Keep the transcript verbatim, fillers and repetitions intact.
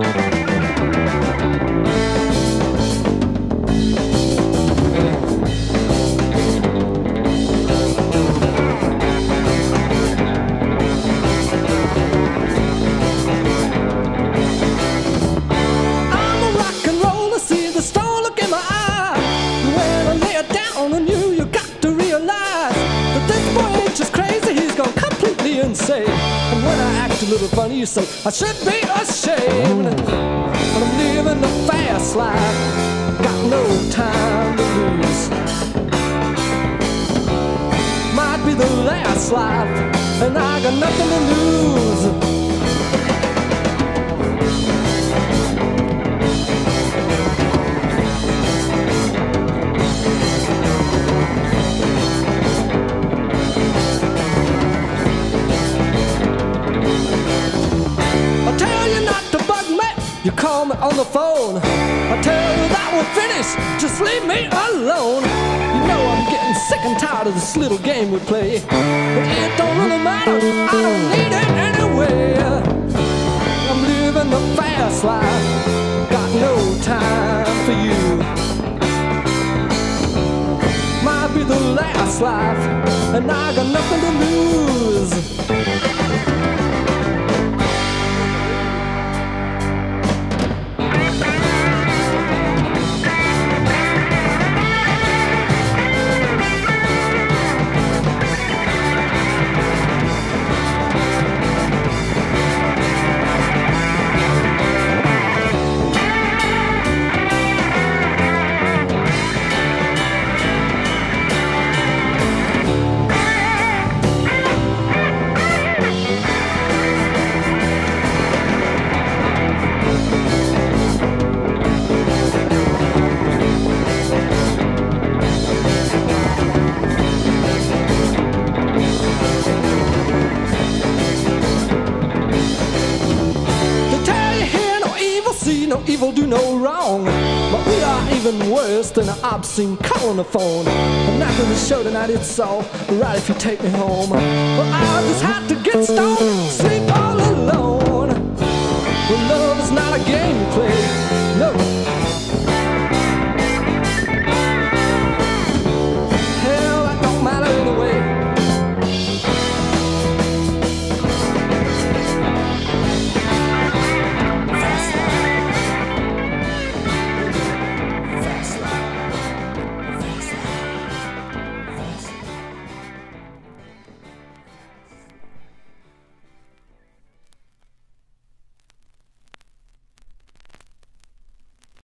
Insane. And when I act a little funny, you say I should be ashamed. But I'm living a fast life, got no time to lose. Might be the last life, and I got nothing to lose. You call me on the phone, I tell you that we're finished, just leave me alone. You know I'm getting sick and tired of this little game we play, but it don't really matter, I don't need it anyway. I'm living the fast life, got no time for you. Might be the last life, and I got nothing to lose. No evil, do no wrong, but we are even worse than an obscene call on the phone. I'm not gonna show tonight, it's all right if you take me home. But I just had to get stoned, sleep on.